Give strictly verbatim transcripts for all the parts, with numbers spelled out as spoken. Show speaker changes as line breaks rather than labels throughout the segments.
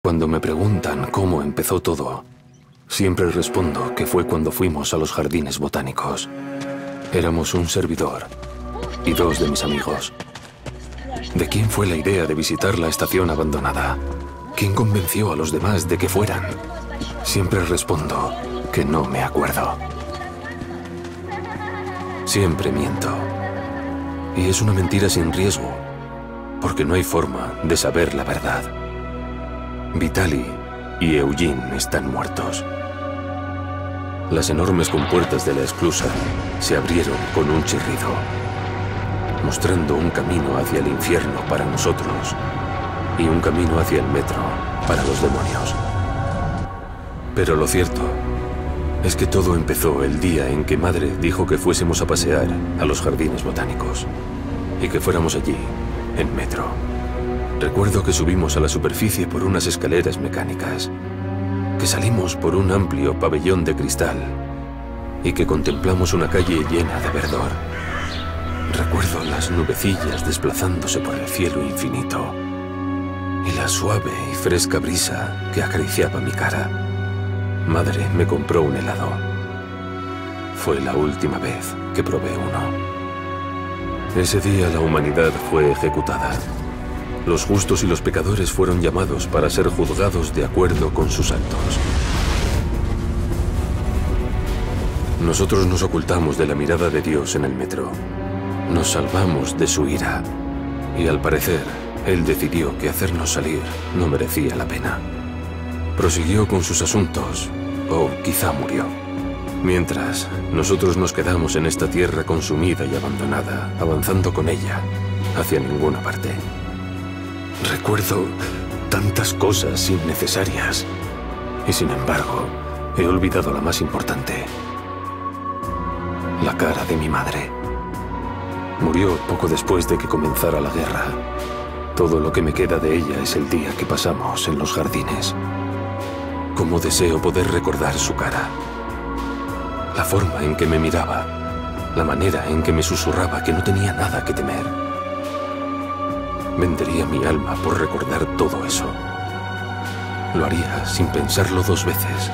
Cuando me preguntan cómo empezó todo, siempre respondo que fue cuando fuimos a los jardines botánicos. Éramos un servidor y dos de mis amigos. ¿De quién fue la idea de visitar la estación abandonada? ¿Quién convenció a los demás de que fueran? Siempre respondo que no me acuerdo. Siempre miento. Y es una mentira sin riesgo, porque no hay forma de saber la verdad. Vitali y Eugene están muertos. Las enormes compuertas de la esclusa se abrieron con un chirrido, mostrando un camino hacia el infierno para nosotros y un camino hacia el metro para los demonios. Pero lo cierto es que todo empezó el día en que Madre dijo que fuésemos a pasear a los jardines botánicos y que fuéramos allí, en metro. Recuerdo que subimos a la superficie por unas escaleras mecánicas, que salimos por un amplio pabellón de cristal y que contemplamos una calle llena de verdor. Recuerdo las nubecillas desplazándose por el cielo infinito y la suave y fresca brisa que acariciaba mi cara. Madre me compró un helado. Fue la última vez que probé uno. Ese día la humanidad fue ejecutada. Los justos y los pecadores fueron llamados para ser juzgados de acuerdo con sus actos. Nosotros nos ocultamos de la mirada de Dios en el metro. Nos salvamos de su ira. Y al parecer, Él decidió que hacernos salir no merecía la pena. Prosiguió con sus asuntos, o quizá murió. Mientras, nosotros nos quedamos en esta tierra consumida y abandonada, avanzando con ella hacia ninguna parte. Recuerdo tantas cosas innecesarias y sin embargo he olvidado la más importante. La cara de mi madre. Murió poco después de que comenzara la guerra. Todo lo que me queda de ella es el día que pasamos en los jardines. Cómo deseo poder recordar su cara. La forma en que me miraba. La manera en que me susurraba que no tenía nada que temer. Vendería mi alma por recordar todo eso. Lo haría sin pensarlo dos veces.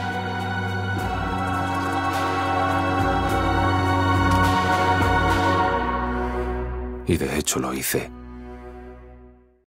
Y de hecho lo hice.